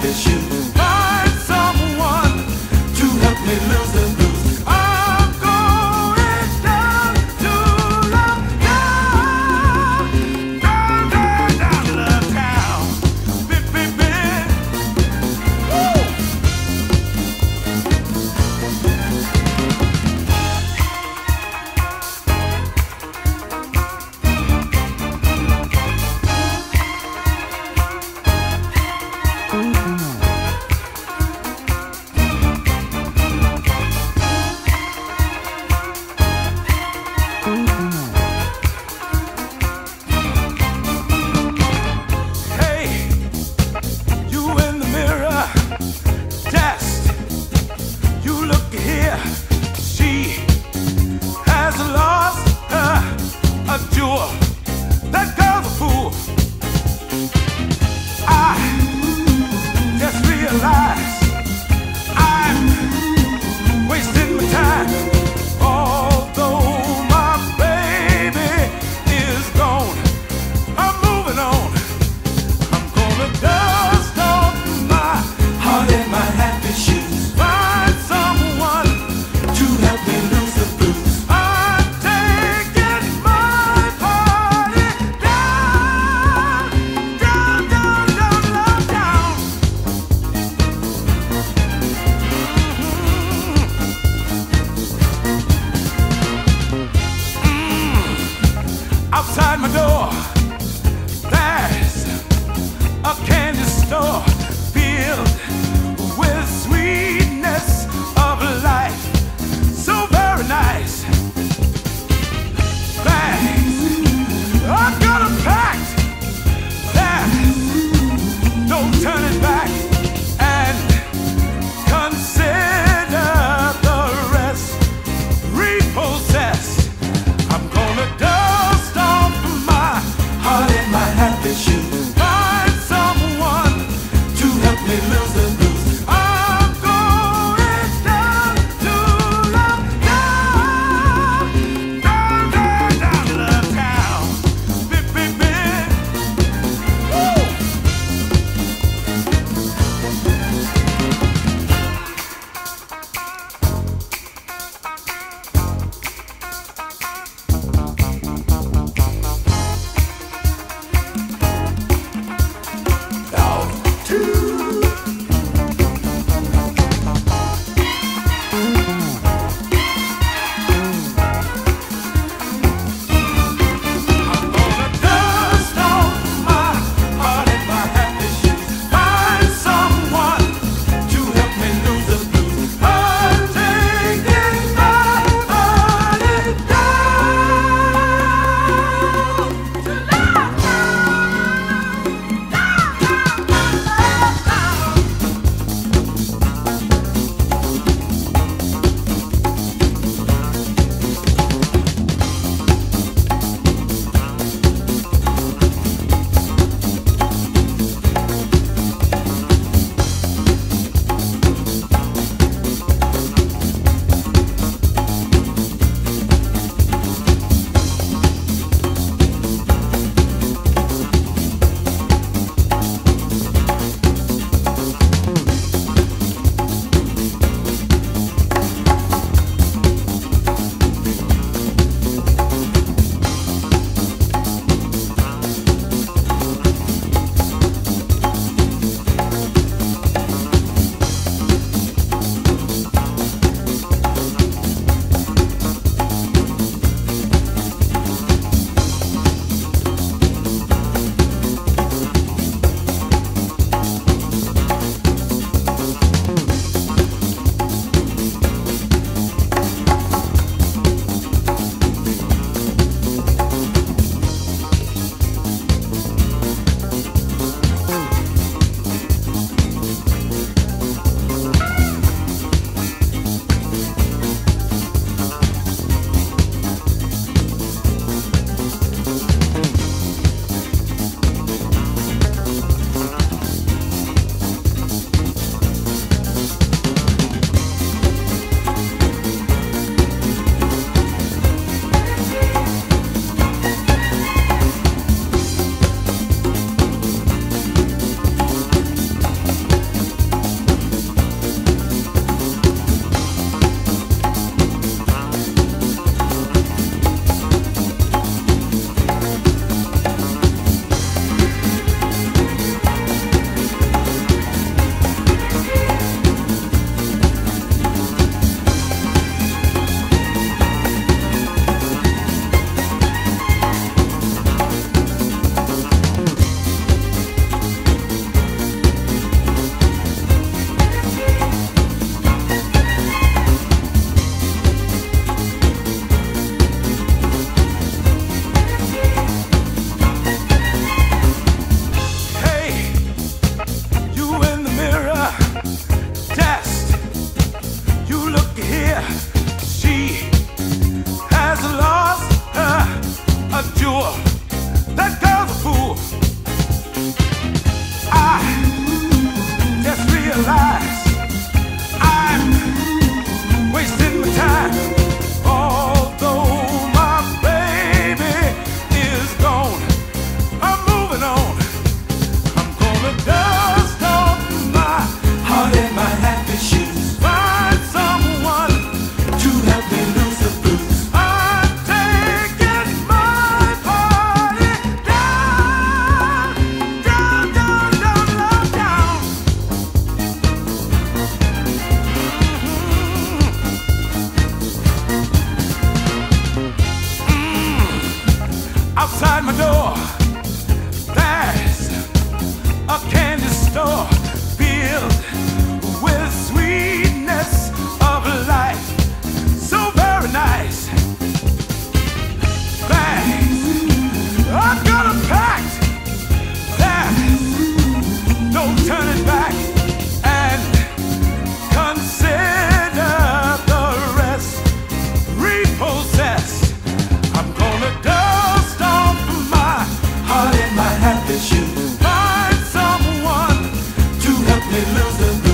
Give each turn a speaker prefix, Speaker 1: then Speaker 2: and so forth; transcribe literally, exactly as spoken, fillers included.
Speaker 1: happy shoes. Find someone to help me lose the blues. I'm going down to love town, down, down, down to love town. Bip, bip, bip. Woo! Hey, you in the mirror, test. You look here, she has lost her a jewel. That girl's a fool. I just realized I'm wasting my time. Although my baby is gone, I'm moving on. I'm gonna dust off my heart and my happy shoes. Find someone to help me lose the blues. I'm taking my party down, down, down, down, love down. Outside my door, there's a candy store filled with sweetness of life. So very nice. Bags I got 'em packed. There's no turning back. And consider the rest repossessed. I'm gonna dust off my heart and my happy shoes. Find someone to help me lose the blues. I'm going down to love town, down, down, down to love town. Bip, bip, bip. Woo! Down to lose the blues.